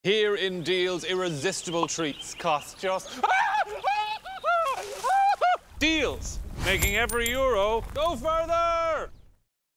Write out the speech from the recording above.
Here in Dealz, irresistible treats cost just... Dealz, making every euro go further!